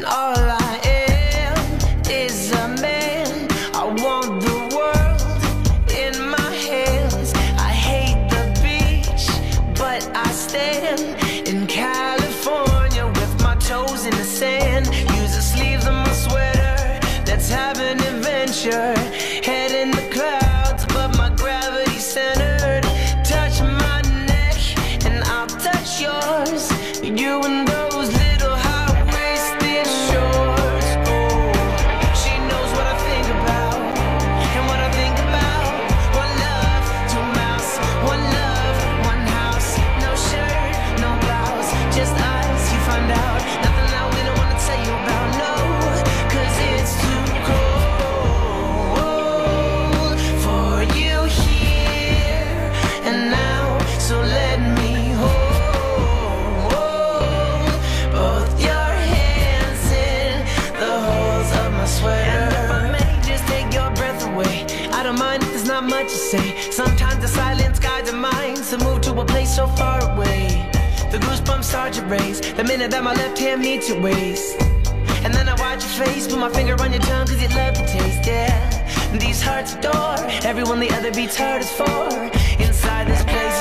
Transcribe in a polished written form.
All I am is a man. I want the world in my hands. I hate the beach, but I stand in California with my toes in the sand. Use the sleeves of my sweater. Let's have an adventure. Head in the clouds, but my gravity centered. Touch my neck and I'll touch yours. You and those little high-waisted shorts. Oh, she knows what I think about, and what I think about. One love, two mouths. One love, one house. No shirt, no blouse, just us. You find out nothing that we don't wanna tell you about. No, 'cause it's too cold for you here and now. So let me mind if there's not much to say. Sometimes the silence guides our minds to move to a place so far away. The goosebumps start to raise the minute that my left hand meets your waist. And then I watch your face, put my finger on your tongue 'cause you love the taste, yeah. These hearts adore everyone the other beats hardest for. Inside this place